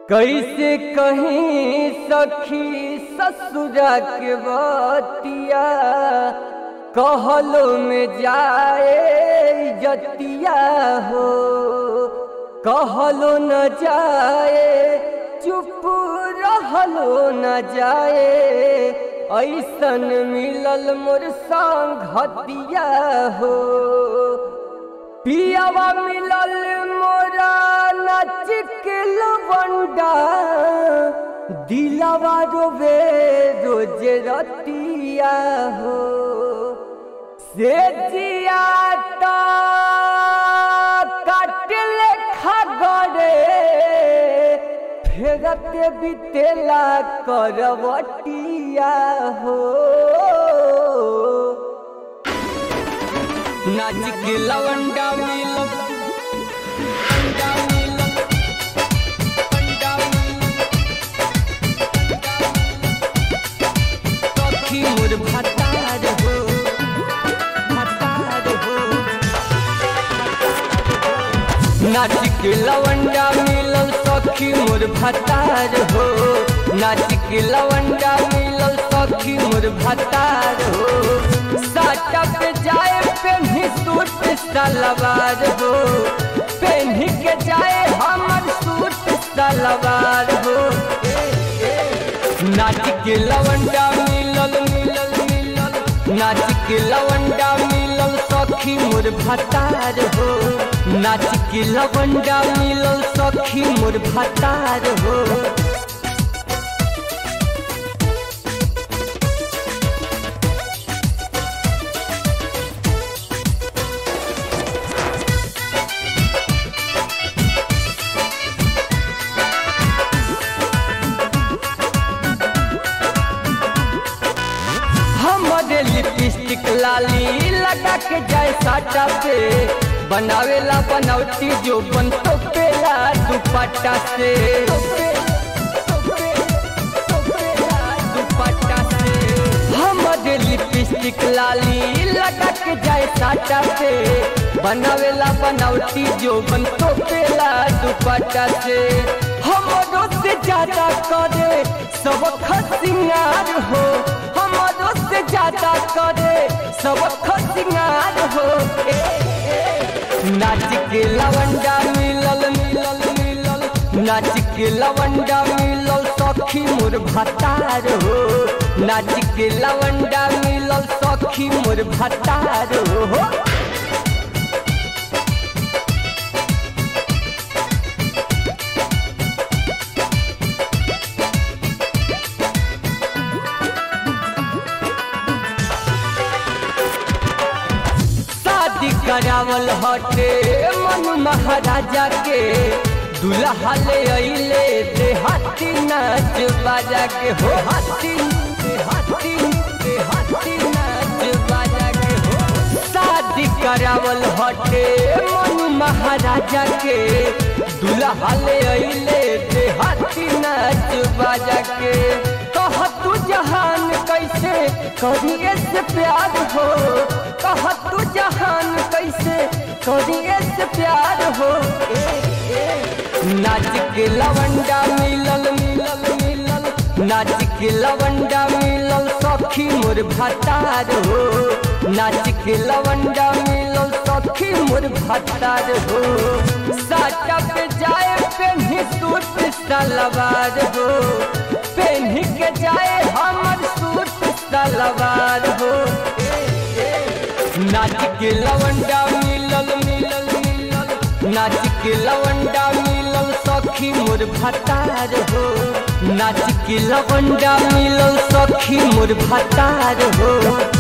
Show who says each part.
Speaker 1: कैसे कहीं सखी ससुरा के बतिया, कहलो में जाए जतिया हो, कहलो न जाए चुप रहलो न जाए, ऐसन मिलल मोर संगतिया हो। पियावा मिलल मोरा नाच के लवंडा, दिलावा रोवे रोज रतिया हो। से जियाता काटले खगरे, फेरते बितेला करवटिया हो। नाच के लवंडा मिलल सखी मोर भतार हो, भतार हो। नाच के लवंडा मिलल सखी मोर भतार हो, नाच के लवंडा मिलल सखी मोर भतार हो। साटा पे जाए पेन्ही सूट सलवार हो, पेन्ही के जाए हमर सूट सलवार हो। नाच के लवंडा मिलल मिलल मिलल, नाच के लवंडा मिलल सखी मोर भतार हो, नाच के लवंडा मिलल सखी मोर भतार हो। लिपस्टिक लाली लगा के जाए साटा पे, बनावेला बनौती जो बन तो पेला दुपट्टा से, दुपट्टा से। हमारे लिपस्टिक लाली लगा के जाए साटा पे, बनावेला बनौती जो बन तो पेला दुपट्टा से। हमरो से ज्यादा करे सब खसिंगार हो, हमरो से ज्यादा करे सब खसिंगार हो। नाच के लवंडा मिलल मिलल मिलल, नाच के लवंडा मिलल सखी मोर भतार हो, नाच के लवंडा मिलल सखी मोर भतार हो। करावल हटे मनु महाराजा के, दुल्हा ले अइले देहाती नाच बाजा के हो, हाथी हाथी हाथी नाच बाजा के हो। शादी करावल हटे मनु महाराजा के, दुल्हा ले अइले देहाती नाच बाजा के। कह तू जहान कैसे करिए से प्यार हो, कह तू जहान कैसे करिए से प्यार हो। नाच के लवंडा मिलल मिलल मिलल, नाच के लवंडा मिलल सखी मोर भतार हो, नाच के लवंडा मिलल सखी मोर भतार हो। साटा पे जाए पेन्ही सूट सलवार हो, पेन्ही के जाए हमर सूट सलवार हो। नाच के लवंडा मिलल मिलल मिलल, नाच के लवंडा मिलल सखी मोर भतार हो, नाच के लवंडा मिलल सखी मोर भतार हो।